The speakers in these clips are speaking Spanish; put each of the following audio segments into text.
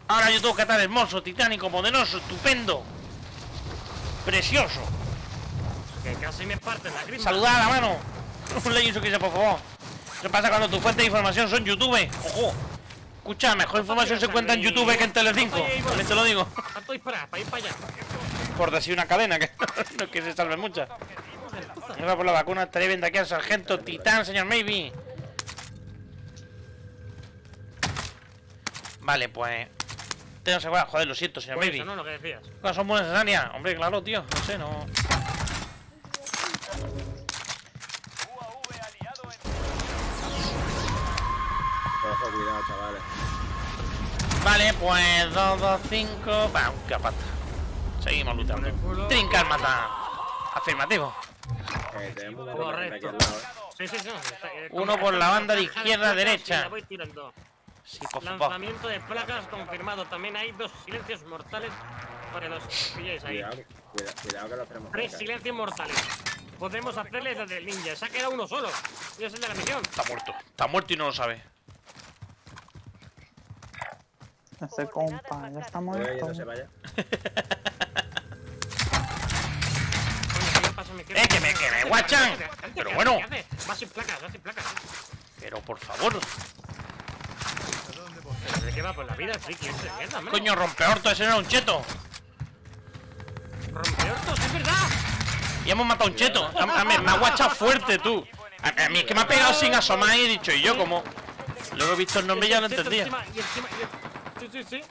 Ahora YouTube, ¿qué tal? Hermoso, titánico, poderoso, estupendo. Precioso. Que casi me parten la grima. Saludad a la mano. Un like y suscribirse, por favor. ¿Qué pasa cuando tu fuente de información son YouTube? Ojo. Escucha, mejor información se cuenta en YouTube que en Telecinco. También te lo digo. Tanto disparar, para ir para allá. Por decir una cadena, que no es que se salve muchas. Me va por la vacuna, estaría viendo aquí al sargento Titán, señor Maybe. Vale, pues... Tengo seguridad. Joder, lo siento, señor Pues Maybe. eso no, lo que decías. Son muy necesarias. Hombre, claro, tío. No sé, no... Ojo, cuidado, chavales. Vale, pues 2, 2, 5... Va, un capata. Seguimos luchando. Trincar, mata. Afirmativo. Tenemos una Correcto. aquí al lado, Sí, sí, sí. Uno por la banda de izquierda a Sí, derecha. la voy tirando. Sí, por favor. Lanzamiento de placas confirmado. También hay 2 silencios mortales para los pilléis ahí. Cuidado que lo tenemos 3 cerca. silencios mortales. Podemos hacerles desde el ninja. Se ha quedado uno solo. Y es el de la misión. Está muerto. Está muerto y no lo sabe. Ese compa ya está Voy a muerto. no se vaya. Que me guachan. Pero bueno. Va sin placas, va sin placas. Pero por favor. ¿De qué va por la vida, friki? Es de mierda, hombre. Coño, rompeorto, ese no era un cheto. Rompeortos, es verdad. Y hemos matado a un cheto. Me ha guachado fuerte, tú. A mí es que me ha pegado sin asomar y he dicho, y yo como... Luego he visto el nombre y ya lo entendía. Sí, sí, sí.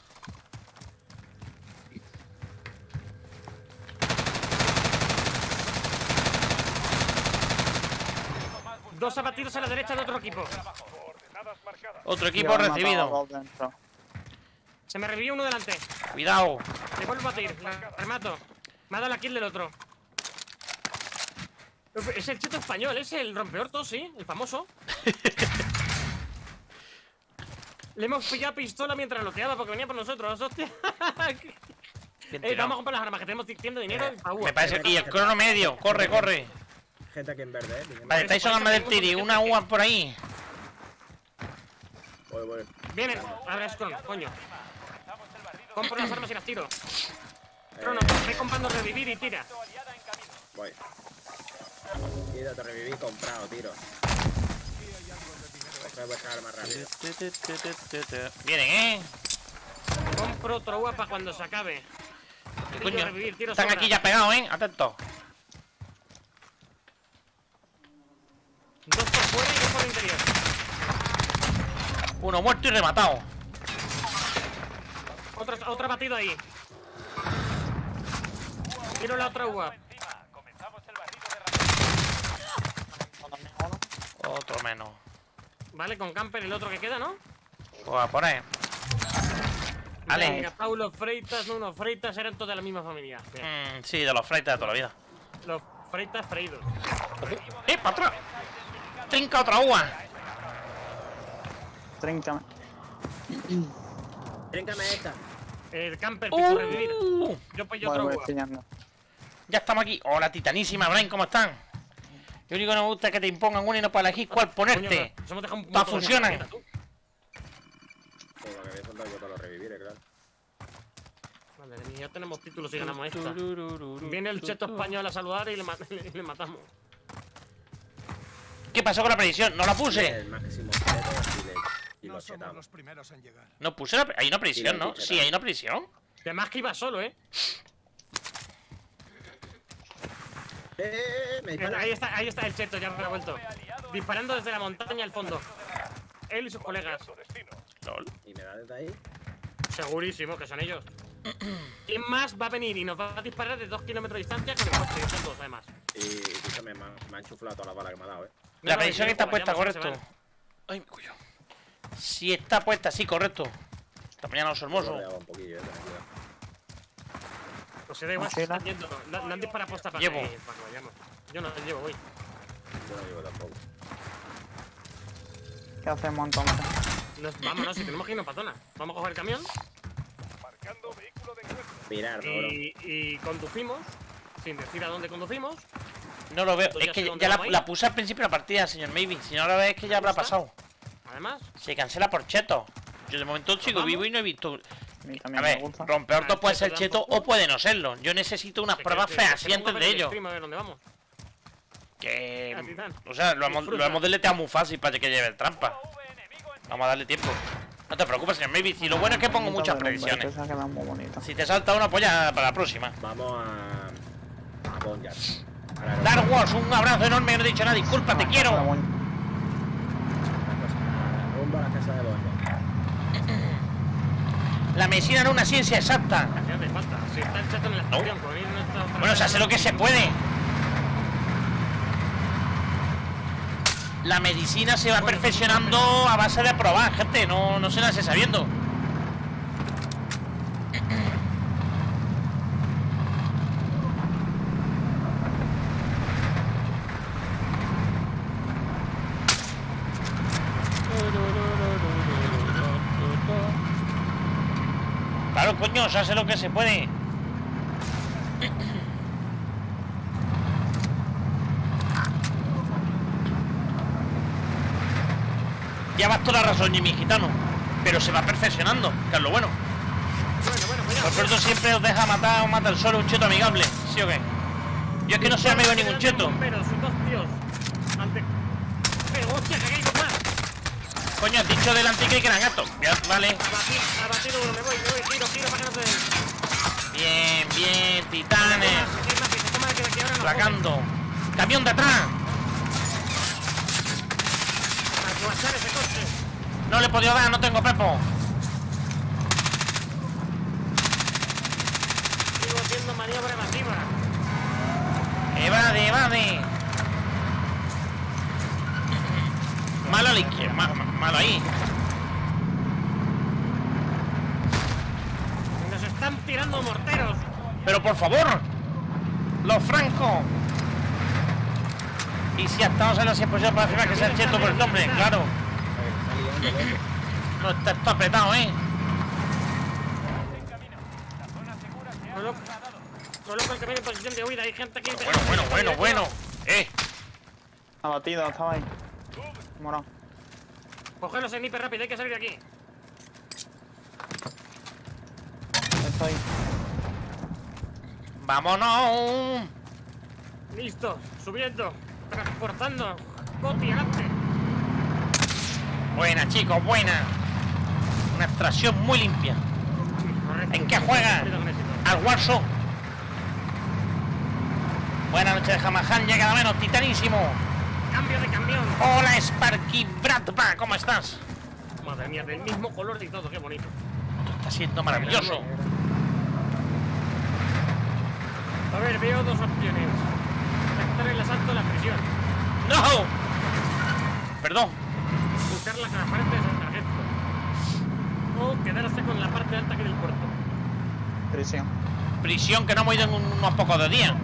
Dos abatidos a la derecha de otro equipo. Otro Y equipo han matado a recibido. dos dentro. Se me revivió uno delante. Cuidado. Le vuelvo a batir, la remato. Me ha dado la kill del otro. Es el cheto español, es el rompeortos, sí, el famoso. Le hemos pillado pistola mientras loteaba porque venía por nosotros, hostia. Vamos a comprar las armas que tenemos tienda de dinero. Me parece. Y el crono medio. Corre, corre. Gente aquí en verde, Vale, estáis armas del Tiri. Una UA por ahí. Voy. Vienen, ahora es coño. Compro las armas y las tiro. Crono, ve comprando revivir y tira. Voy. Tiro, te reviví, comprado, tiro. Coge vuestra arma rápido. Vienen, Compro otro UA para cuando se acabe. Coño, Revivir, tiro están sobra. aquí ya pegados, Atentos. 2 por fuera y 2 por el interior. Uno muerto y rematado. Otro batido ahí. Tiro la otra UA. Otro menos. Vale, con camper el otro que queda, ¿no? Pues a poner. Vale. Venga, Paulo Freitas, no, unos Freitas eran toda la misma familia. Sí, de los freitas de toda la vida. Los Freitas freídos. ¡Para atrás! Trinca otra uva. Tríncame. Tríncame esta. El camper, piso revivir. Yo pues yo Voy, otro voy UA. pillando. Ya estamos aquí. Hola, titanísima, Brian, ¿cómo están? Lo único que no me gusta es que te impongan uno y no puedas elegir cuál ponerte. Coño, nos hemos dejado un Todas montón de funcionan. tarjetas, tú. Joder, que había soltado yo para los revivir, claro. Madre mía, ya tenemos títulos y ganamos esta. Viene el cheto español a saludar y le matamos. ¿Qué pasó con la predicción? No la puse. El máximo cheto y No los somos chetamos. los primeros en llegar. No puse la... Hay una predicción, ¿no? Sí, hay una predicción. Además que iba solo, ¿eh? Me dispara. Ahí está el cheto, ya me ha vuelto. Disparando desde la montaña al fondo. Él y sus colegas. Lol. Y me da desde ahí. Segurísimo que son ellos. ¿Quién más va a venir y nos va a disparar de 2 kilómetros de distancia con el coche? Son dos, además. Y escúchame, me han chuflado toda la bala que me ha dado, La predicción está vayamos, puesta, vayamos, correcto. se Ay, me cuyo. Sí, está puesta, sí, correcto. Esta mañana los hermosos. Un poquillo, ten cuidado. Pues se da igual, ¿Ah, se sí, están yendo. Le han disparado posta para Llevo. que vayamos. Yo no llevo, voy. Yo no llevo tampoco. ¿Qué hacemos entonces? Vámonos, si tenemos que irnos para zona. Vamos a coger el camión Mirar, cabrón. y conducimos, sin decir a dónde conducimos. No lo veo. Pues Es ya que sé dónde ya vamos a ir. la puse al principio de la partida, señor Maybe. Si no la ves es que ya habrá gusta? pasado. Además, Se cancela por cheto. Yo de momento sigo vivo y no he visto... A mí también A me ver, gusta. rompeorto puede ser Cheto cheto tampoco. o puede no serlo. Yo necesito unas pruebas fehacientes de ello. A ver dónde vamos. A Que... Titán. O sea, lo Disfruta. hemos deleteado muy fácil para que lleve el trampa. Vamos a darle tiempo. No te preocupes, señor Maybe. Si lo bueno es que pongo muchas predicciones. Se ha quedado muy bonito. Si te salta una, pues ya para la próxima. Vamos a Boneyard. Dark Wars, un abrazo enorme, no he dicho nada. Disculpa, te quiero. Rumbo a la casa de Boneyard. La medicina no es una ciencia exacta. ¿Qué hace falta? Si está el chato en la estación, con ir en esta otra Bueno, se hace lo que se puede. La medicina se va perfeccionando a base de probar, gente. No se nace sabiendo. Claro, coño, se hace lo que se puede. Llevas toda la razón, Jimmy Gitano. Pero se va perfeccionando, que es lo bueno. Bueno, Por cuidado. supuesto siempre os deja matar o matar solo un cheto amigable, ¿sí o qué? Yo es que no soy amigo de ningún cheto. Pero sus dos tíos. Ante. Pero hostia, que hay dos más. Coño, has dicho delante que eran gatos. Ya, vale. Abatido uno, me voy, giro para que no se den. Bien, titanes. Placando. Camión de atrás. A guachar ese coche. No le he podido dar, no tengo pepo. Sigo haciendo maniobra evasiva. Evade. Malo a la izquierda, malo ahí. Nos están tirando morteros. Pero por favor, los francos. Y si estamos en la 100% para afirmar que sea el cheto por el nombre, claro. No está esto apretado, Coloco el camión en posición de huida. Hay gente aquí. Bueno. Abatido, estaba ahí. Morado. Cogerlos en hiper rápido, hay que salir de aquí. Estoy. Vámonos. Listo, subiendo, transportando. Coti, adelante. Buena, chicos, buena. Una extracción muy limpia. Correcto. ¿En qué juega? Con éxito. Al Warzone. Buenas noches, Hamahan, ya cada menos, titanísimo. Cambio de camión. Hola, Sparky Bradba, ¿cómo estás? Madre mía, del mismo color y todo, qué bonito. Esto está siendo maravilloso. A ver, veo dos opciones. Aceptar el asalto a la prisión. ¡No! Perdón. Buscar las frente de sargento. O quedarse con la parte alta que del puerto. Prisión. Prisión que no hemos ido en unos pocos de días.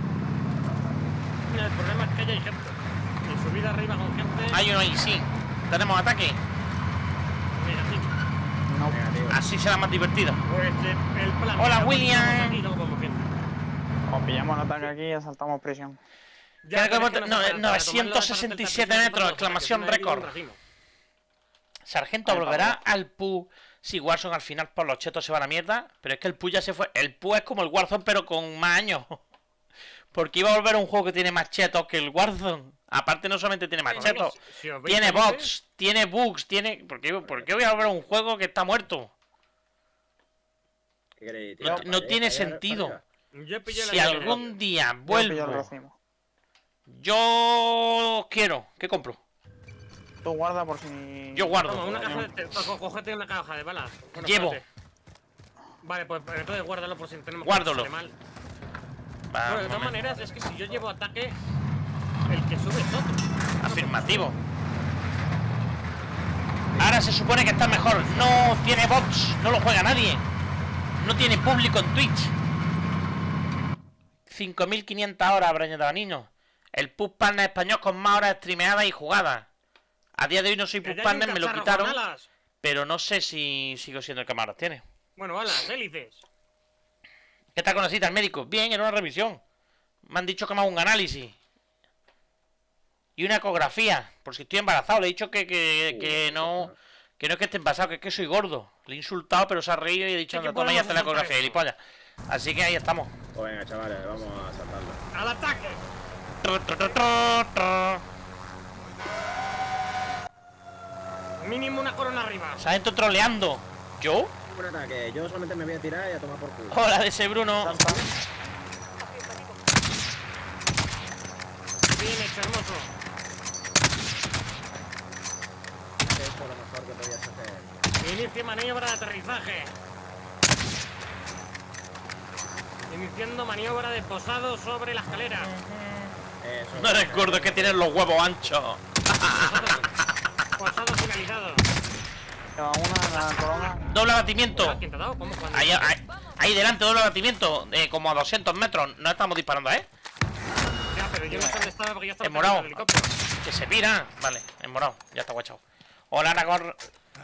El problema es que allá hay gente. Y subida arriba con gente. Hay uno ahí, sí. Tenemos ataque. Negativo. No. Negativo. Así será más divertido. Pues el plan. Hola, Vamos William. aquí, no como gente. O pillamos el ataque aquí y asaltamos prisión. Creo que pero es hemos- no no, se para- 967 para tomar la metros, prisión, exclamación no hay ningún récord. racimo. Sargento Vale, volverá vamos. al PU. Si Warzone al final por los chetos se va a la mierda. Pero es que el PU ya se fue. El PU es como el Warzone, pero con más años. Porque iba a volver a un juego que tiene más chetos que el Warzone. Aparte, no solamente tiene más Bueno, chetos, si os veis tiene felices, bots, tiene bugs, tiene. ¿Por qué voy a volver a un juego que está muerto? ¿Qué queréis? No, ¿Tirar no para tiene allá, sentido. para allá? Yo pillé Si la algún día Yo pillo el vuelvo, racimo. yo quiero. ¿Qué compro? Tú guarda por si... Yo guardo. Toma, una caja de... Cógete una caja de balas. Bueno, Llevo. espérate. Vale, pues entonces guárdalo por si tenemos Guárdalo. que sale mal. Va, Bueno, de un todas momento. maneras, es que si yo llevo ataque, el que sube es otro. Afirmativo. Ahora se supone que está mejor. No tiene bots, no lo juega nadie. No tiene público en Twitch. 5.500 horas habrá añadido a niños. El PUB Partner español con más horas streameadas y jugadas. A día de hoy no soy Que PUB ya hay un Partner, me lo cacharro quitaron. con alas. Pero no sé si sigo siendo el que más horas tiene. Bueno, alas, hélices. ¿Qué tal con la cita al médico? Bien, era una revisión. Me han dicho que me hago un análisis. Y una ecografía. Por si estoy embarazado. Le he dicho que Que no es que esté pasado, que es que soy gordo. Le he insultado, pero se ha reído y he dicho, Es que anda, toma ya podemos la ecografía, hacer gilipollas. Así que ahí estamos. Pues venga, chavales, vamos a saltarlo. ¡Al ataque! Mínimo una corona arriba. Sargento troleando. ¿Yo? Un ataque, yo solamente me voy a tirar y a tomar por culo. Hola, de ese Bruno. Salta. Bien hecho, hermoso. Esto es lo mejor que podías hacer. Inicia maniobra de aterrizaje. Iniciando maniobra de posado sobre la escalera. Eso. No eres gordo, es que tienes los huevos anchos. Posado finalizado. Lleva una, la corona. Doble abatimiento. ¿Quién te ha dado? ¿Cómo? ¿Cuándo? Ahí delante, doble abatimiento. Como a 200 metros. No estamos disparando, ¿eh? Ya, pero yo no sé dónde estaba porque ya estaba En morado. el helicóptero. Que se pira. Vale, en morado. Ya está guachado. Hola, Aragorn.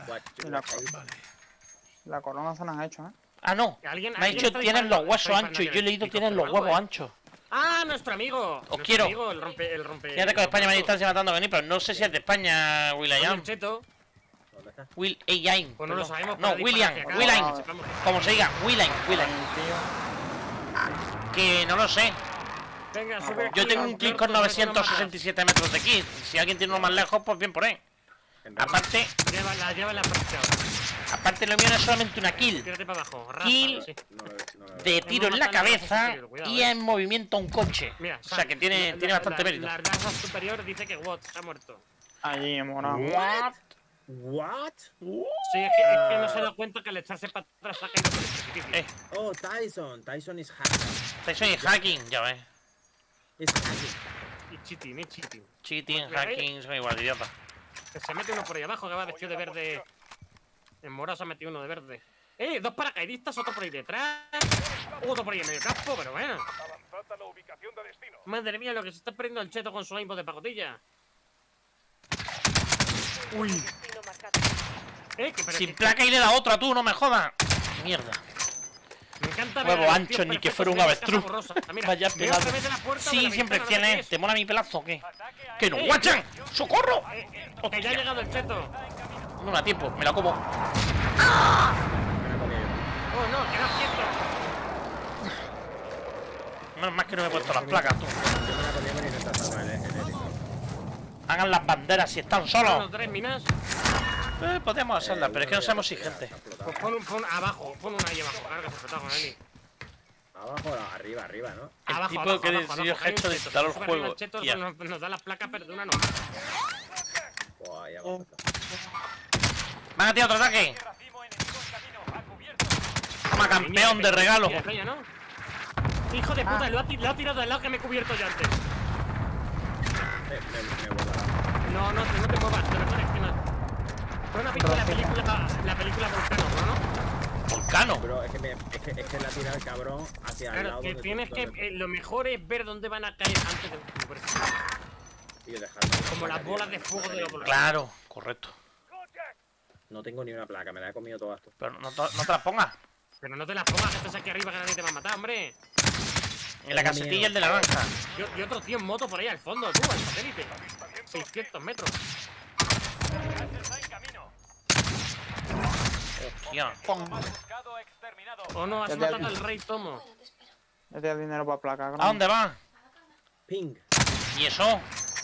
La corona se las ha hecho, ¿eh? Ah, no. ¿Alguien- Me ha alguien dicho está tienes los disparando? huesos Está anchos. Y yo he disparando leído el tienes los helicóptero, huevos algo, anchos. ¡Ah, nuestro amigo! Nuestro quiero. amigo, el rompe... Fíjate que España me distancia matando a venir, pero no sé si es de España, Oye, Will.i.am. el cheto. ¿Dónde está? Will.i.am. Pues no lo sabemos. No, para William. disparar hacia acá. Will.i.am. Sepamos. Como se diga, Will.i.am. Will.i.am. Tío. Que no lo sé. Venga, sube aquí, Yo tengo un clic con Alberto, sube con 967 metros de aquí. Si alguien tiene uno más lejos, pues bien por ahí. Aparte, Lleva la práctica. aparte lo mío no es solamente una kill. Tírate para abajo. Kill. Ráspalo, sí. No lo veo. De tiro en la cabeza y en movimiento a un coche. Mira, O sea que tiene bastante mérito. La raza superior dice que Watts ha muerto. Allí en morado. What? What? Sí, es que no se da cuenta que al echarse para atrás ha caído por el precipicio. Oh, Tyson. Tyson is hacker. Tyson y hacking, ya ves. Is hacking. Y cheating, cheating. Cheating, hacking, son igual de idiota. Que se mete uno por ahí abajo, que va vestido de verde. En morado se ha metido uno de verde. Dos paracaidistas, otro por ahí detrás. Otro por ahí en medio campo, pero bueno. Avanzad a la ubicación de destino. Madre mía, lo que se está perdiendo el cheto con su aimbo de pacotilla. Uy. Sin placa y le da otra, tú, no me jodas. Mierda. Me encanta Huevo ver a los ancho, tíos ni que perfectos fuera un de la avestruz. casa borrosa. Mira, Vaya veo pedazo. a través de la puerta de Sí, la siempre ventana, no sé qué tienes. ¿Te mola mi pelazo o qué? ¡Que no, ¡Eh! guachan! ¡Socorro! Que ya ha llegado el cheto. No me da tiempo, me la como. Me la comí yo. Oh, no, quedas quieto. Menos mal que no me he puesto las placas, tú. Yo me la comí por intentar salvar el helicóptero. Hagan las banderas si están Uno, solos. 3 minas. Podemos hacerlas, pero es que no somos exigentes. Pues pon abajo, pon una ahí abajo. Claro que se explotado con Eli. Abajo, arriba, ¿no? El Abajo, tipo abajo, que abajo, decidió abajo, hay un gesto de cheto. instalar el Sube arriba juego. el cheto, Tía. nos da las placas, pero de una no. Buah, ahí abajo está. ¿Van a tirar otro ataque? Racimo enemigo en camino. A cubierto. Toma, campeón de regalo. Mira, playa, ¿no? Hijo de puta, lo ha tirado al lado que me he cubierto yo antes. Me guarda. No te muevas, de verdad es que no. ¿Tú no has visto la película Volcano, no? Volcano. Bro, es que la ha tirado el cabrón hacia el Claro, lado que donde tienes que. Lo mejor es ver dónde van a caer antes de. Por eso, Tío, dejadme. como las bolas de fuego de los volcanes. Claro, correcto. No tengo ni una placa, me la he comido todo esto. Pero no te las pongas. Pero no te las pongas, que estás aquí arriba que nadie te va a matar, hombre. En la casetilla el de la naranja. Y otro tío en moto por ahí al fondo, tú, al satélite. 600 metros. Está en camino. Hostia. Pon. Buscado exterminado. O no, has Ya te matado aviso. al rey Tomo. Yo te doy dinero para placa. ¿A dónde va? Ping. ¿Y eso?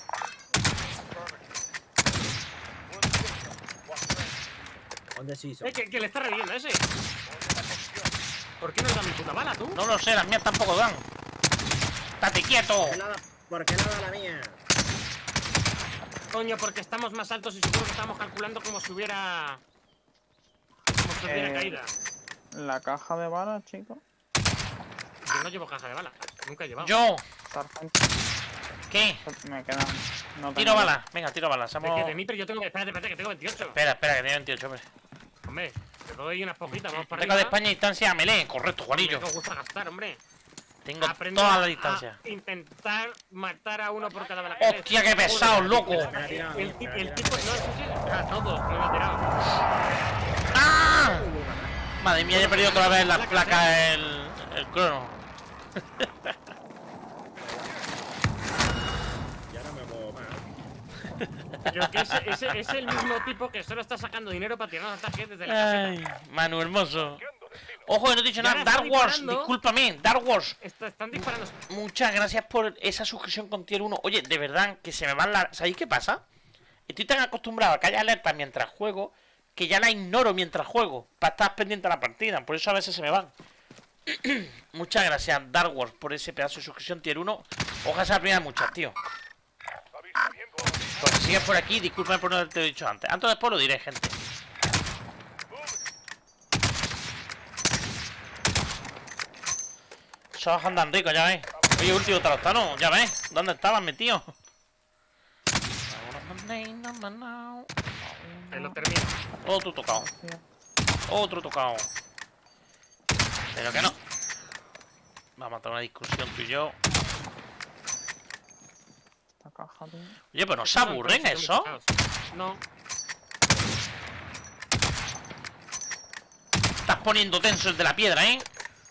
¿Dónde se hizo? Que le está reviendo a ese. ¿Por qué no le da mi puta bala, tú? No lo sé, las mías tampoco dan. ¡Estate quieto! ¿Por qué nada la mía? Coño, porque estamos más altos y seguro que estamos calculando como si hubiera. Como si hubiera caída. La caja de balas, chico. Yo no llevo caja de balas. Nunca he llevado. Yo. Sargento. ¿Qué? Me quedan. No Tiro tengo- balas. Venga, tiro balas. ¿De Somos... qué? De mí, pero yo tengo. Espérate, que tengo 28. Espera, que tengo 28, hombre. Hombre, te doy unas poquitas, vamos para Venga arriba. de España, distancia a melee. Correcto, Juanillo. Me gusta gastar, hombre. Tengo Aprende toda la a distancia. intentar matar a uno por cada bala. ¡Hostia, qué pesado, loco! Me la ha tirado a mí, El me la ha tipo, tirado. no, eso sí, a todos, me lo ha tirado. ¡Ah! Madre mía, ya he perdido otra vez las placas el crono. Ya no me muevo más. Creo que ese es el mismo tipo que solo está sacando dinero para tirar los ataques desde la caseta. Ay, Manu hermoso. Ojo, que no te he dicho Ya nada. ahora está Dark Wars, disparando. discúlpame. Dark Wars. Están disparando. Muchas gracias por esa suscripción con tier 1. Oye, de verdad, que se me van las... ¿Sabéis qué pasa? Estoy tan acostumbrado a que haya alertas mientras juego que ya la ignoro mientras juego para estar pendiente de la partida. Por eso a veces se me van. Muchas gracias, Dark Wars, por ese pedazo de suscripción tier 1. Ojalá sea la primera de muchas, tío. Pues si sigues por aquí, discúlpame por no haberte dicho antes. Antes o después lo diré, gente. Se bajan tan rico, ya ves. Oye, último tarostano, ya ves. ¿Dónde estabas metido? Ahí lo termino. Otro tocado. Otro tocado. Pero que no. Vamos a tener una discusión tú y yo. Esta caja, tío. Oye, pero no se aburren eso. No. Estás poniendo tenso el de la piedra, ¿eh?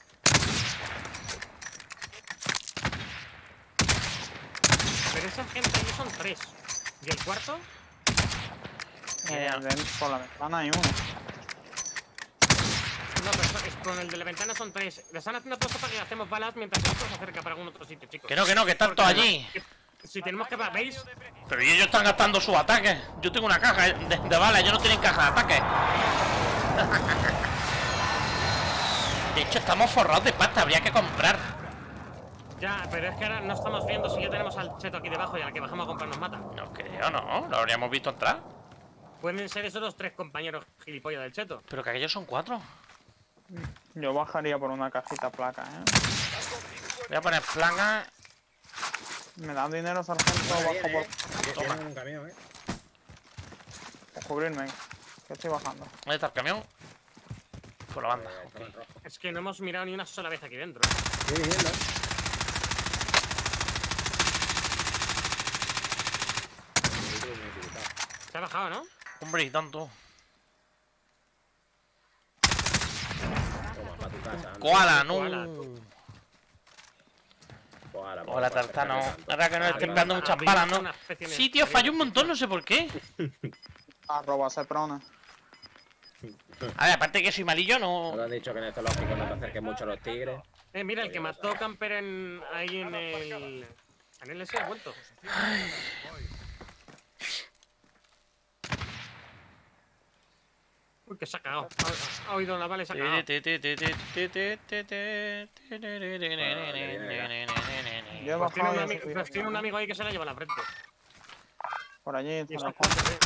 Pero esa gente ahí son 3. ¿Y el cuarto? Por la ventana hay uno. No, pero con el de la ventana son 3. Le están haciendo puesto para que hacemos balas mientras el otro se acerca para algún otro sitio, chicos. Que no, que están todos allí. Si tenemos que... ¿Veis? Pero y ellos están gastando sus ataques. Yo tengo una caja de balas, ellos no tienen caja de ataques. De hecho, estamos forrados de pasta, habría que comprar. Ya, pero es que ahora no estamos viendo si ya tenemos al cheto aquí debajo y al que bajamos a comprar nos mata. No creo, no. Lo habríamos visto entrar. Pueden ser esos los 3 compañeros gilipollas del cheto. Pero que aquellos son 4. Yo bajaría por una cajita placa, Voy a poner placa. Me dan dinero, sargento, bajo por... Tienen un camión, por cubrirme. Que estoy bajando. ¿Dónde está el camión? Por la banda. Está en rojo. Es que no hemos mirado ni una sola vez aquí dentro. Estoy viniendo. Se ha bajado, ¿no? Hombre, y tanto. Toma, para tu casa. anda. Koala, no. Koala. Koala, Hola, para Tartano. acercarme tanto. Ahora que no estoy pegando muchas Arriba balas, ¿no? una especie de- Sí, tío, falló un montón, no sé por qué. Arroba seprona. A ver, aparte que soy malillo, ¿No te no. han dicho que en el zoológico no te acerques mucho a los tigres? Mira, el que mató Camper ahí en el... En el ese ha vuelto. Uy, que se ha cagado. Ha oído la bala y se ha cagado. Yo he Pues tiene, bajado un y he amigo, subido. pues tiene un amigo ahí que se la lleva a la frente. Por allí Y está eso la es caja. fuerte, ¿eh?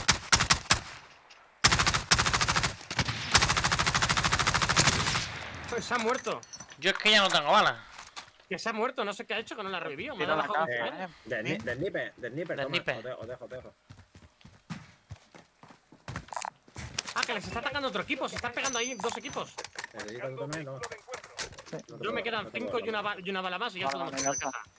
Pues se ha muerto. Yo es que ya no tengo balas. Que se ha muerto, no sé qué ha hecho, que no la revivió. Me Tira ha la bajado. caja, De sniper, De toma. sniper. Os dejo. Ah, que les está atacando otro equipo. Se están pegando ahí 2 equipos. Necesito tú también, no. Yo me quedan 5 y una bala más y ya Vale, podemos vale, tirar ya la caja.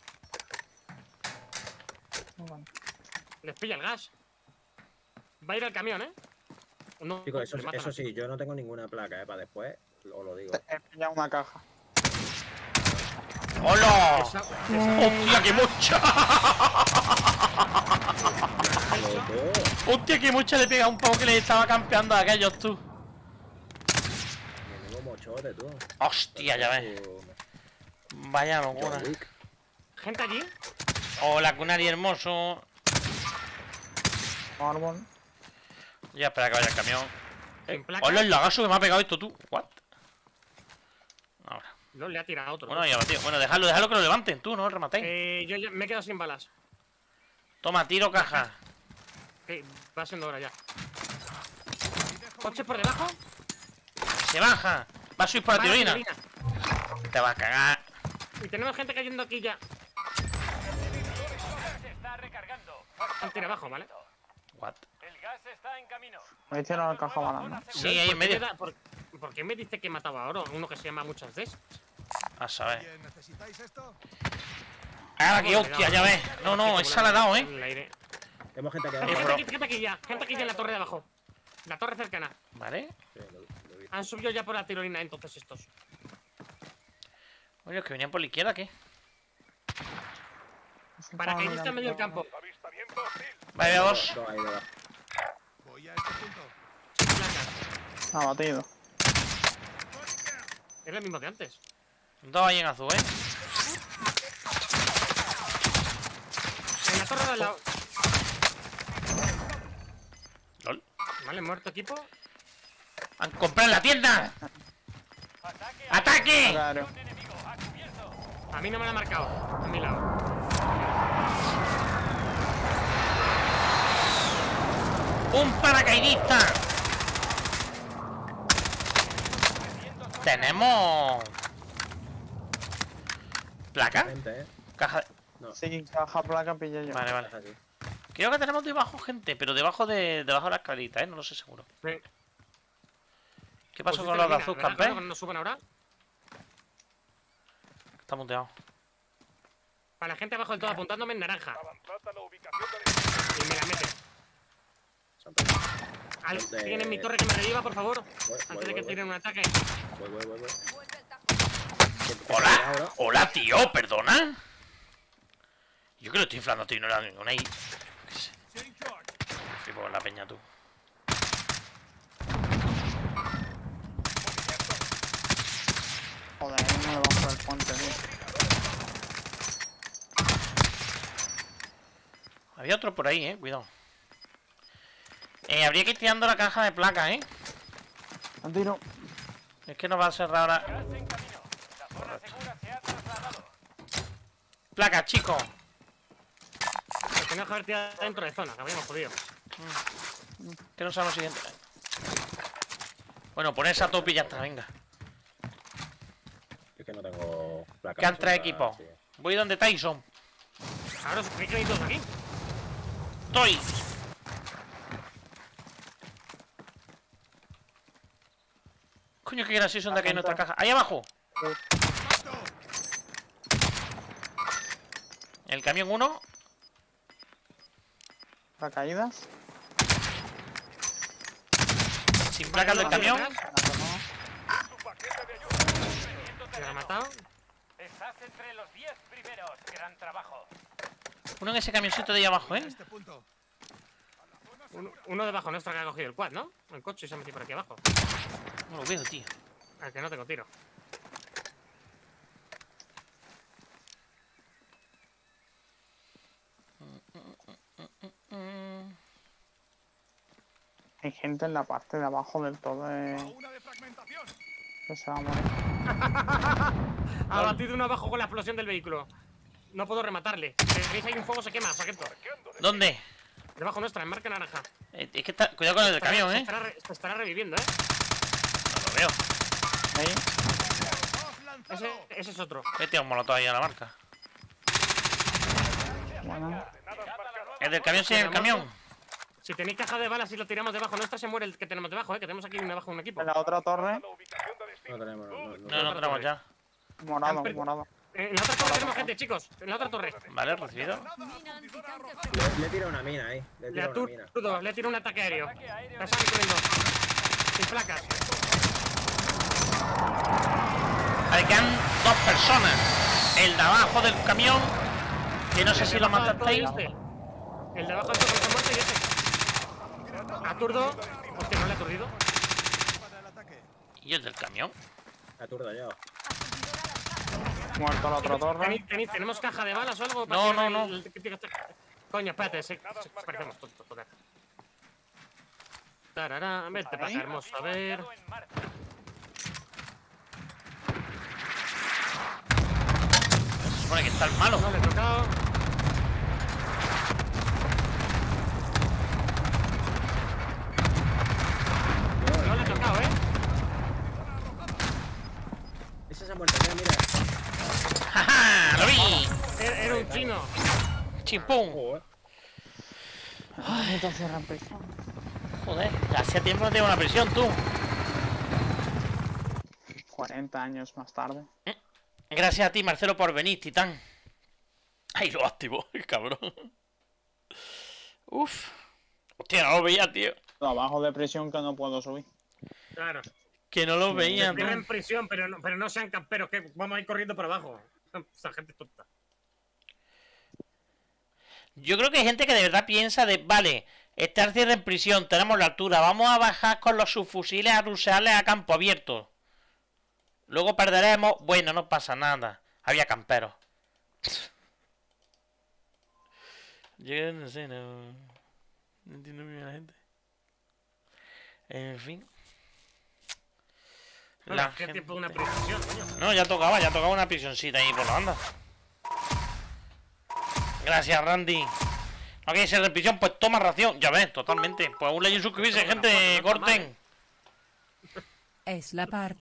Bueno, Les pilla el gas. Va a ir al camión, ¿eh? No, Chicos, le matan eso a- sí, yo no tengo ninguna placa, para después os lo digo. he pillado una caja. ¡Hola! Esa- ¡Hostia, qué mucha! Loco, ¡Hostia, qué mucha le pega a un pavo que le estaba campeando a aquellos, tú! menudo mochote, tú. ¡Hostia, ya ves! Vaya locura. John Wick. Gente allí. Hola, Kunari hermoso. Árbol. Ya, espera que vaya el camión. Sin placa. Hola, el lagazo que me ha pegado esto, tú. ¿What? Ahora. No, le ha tirado otro. Bueno, ya va, tío. Bueno, dejadlo que lo levanten, tú, no rematéis. Yo ya me he quedado sin balas. Toma, tiro caja. Va siendo hora ya. Coche por debajo. Se baja. Va a subir por la Vale, tirolina. tirolina. Te va a cagar. Y tenemos gente cayendo aquí ya. Se está recargando. Han tirado abajo, ¿vale? What? El gas está en camino. Me hicieron la caja balando. Sí, ahí en medio. ¿Por qué me dice que mataba a oro? Uno que se llama Muchas Des. A saber. ¿Necesitáis esto? Ahora que hostia, ya ves. No, esa la ha dado, En el aire. Tenemos gente aquí Gente abajo. aquí, gente aquí ya. Gente aquí ya en la torre de abajo. La torre cercana. Vale. Sí, lo vi. Han subido ya por la tirolina entonces estos. Oye, los que venían por la izquierda, ¿qué? Paracaidista en medio del campo. Vaya dos. Dos ahí debajo. Placas. Abatido. Es el mismo de antes. Dos ahí en azul, ¿eh? En la torre de al lado. LOL. Vale, muerto equipo. ¡Han comprado en la tienda! ¡Ataque! Claro. A mí no me lo ha marcado. A mi lado. ¡Un paracaidista! Tenemos... ¿Placa? Gente, Caja de... Sí, caja placa pillé yo. Vale, vale. Así. Creo que tenemos debajo gente, pero debajo de la escalerita, ¿eh? No lo sé seguro. Sí. ¿Qué pasó Pues con este los de mira, azul, ¿verdad, campe? claro, que no suban ahora? Está muteado. Para la gente abajo del todo apuntándome en naranja. Y me la mete. Son ¿Alguien en mi torre que me reviva, por favor? Voy, Antes de que tiren un ataque. voy. ¡Hola! ¡Hola, tío! ¿Perdona? Yo que lo estoy inflando, tío, no era ninguna ahí. ¿Qué sé? Flipo con la peña, tú. Joder, hay uno debajo del puente, tío. Había otro por ahí, cuidado. Habría que ir tirando la caja de placas, Un tiro. Es que no va a ser ahora. Placas, chicos. Pues tenemos que haber tirado dentro de zona, que habíamos jodido. Que no sabemos lo siguiente. Bueno, ponerse a tope y ya está, venga. Es que no tengo placa. Quedan tres equipos. Sí. Voy donde Tyson. Ahora os creéis que hay todos aquí. Estoy. Coño, qué gracioso anda que hay en nuestra caja. Ahí abajo. El camión 1. Paracaídas. Sin placas del camión. Se lo ha matado. Estás entre los 10 primeros. Gran trabajo. Uno en ese camioncito de ahí abajo, Uno debajo nuestro que ha cogido el quad, ¿no? El coche y se ha metido por aquí abajo. No lo veo, tío. Al que no tengo tiro. Hay gente en la parte de abajo del todo que se va a morir. Ha batido uno abajo con la explosión del vehículo. No puedo rematarle. ¿Veis ahí un fuego? Se quema, sargento. ¿Dónde? Debajo nuestra, en marca naranja. Es que está... Cuidado con el del camión, Se estará reviviendo, No lo veo. Ahí. Ese es otro. Este es un molotov ahí a la marca. Bueno. El del camión sí, el camión. Si tenéis caja de balas y lo tiramos debajo nuestra, se muere el que tenemos debajo, Que tenemos aquí debajo un equipo. En la otra torre, No tenemos, No tenemos ya. morado, Han morado. En la otra torre tenemos gente, chicos. En la otra torre. Vale, recibido. Le he tirado una mina ahí. Le he Le tirado una mina. aturdo, le tiro un ataque aéreo. La sale corriendo. Sin placas. Vale, quedan dos personas. El de abajo del camión, que no sé si lo matasteis. El de abajo del todo está muerto y ese. Aturdo. Hostia, no le he aturdido. ¿Y el del camión? Aturda ya. Muerto la otra torre. ¿Tenemos caja de balas o algo? No, Para no, tirar Coño, espérate, parecemos tontos, joder. Tarará, vete para acá, hermoso, a ver. Se supone que está el malo. No le he tocado. No le he tocado, Ese se ha muerto ya, mira. ¡Ja! ¡Lo vi! Era un chino. ¡Chimpum! Joder. Necesito cerrar prisión. Joder, hacía tiempo no tengo una prisión, tú. 40 años más tarde. Gracias a ti, Marcelo, por venir, titán. Ay, lo activó, el cabrón. Uf. Hostia, no lo veía, tío. Abajo de prisión que no puedo subir. Claro. Que no lo veía, Están en tú. prisión, pero no sean camperos, que vamos a ir corriendo por abajo. Esa gente tonta. Yo creo que hay gente que de verdad piensa de, vale, está el cierre en prisión, tenemos la altura, vamos a bajar con los subfusiles a rusearles a campo abierto. Luego perderemos, bueno, no pasa nada. Había camperos. Yo no sé, no entiendo muy bien a la gente. En fin. Bueno, ¿qué tiempo de una prisión, coño? No, ya tocaba una prisioncita ahí por la banda. Gracias, Randy. ¿No quieres ser de prisión? Pues toma ración. Ya ves, totalmente. Pues un like y suscribirse, gente. Corten. Es la parte